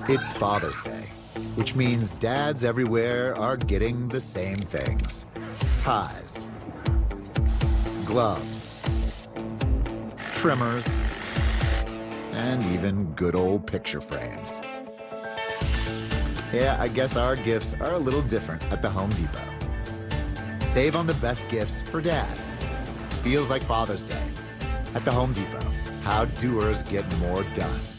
It's Father's Day, which means dads everywhere are getting the same things. Ties, gloves, trimmers, and even good old picture frames. Yeah, I guess our gifts are a little different at the Home Depot. Save on the best gifts for Dad. Feels like Father's Day. At the Home Depot, how doers get more done.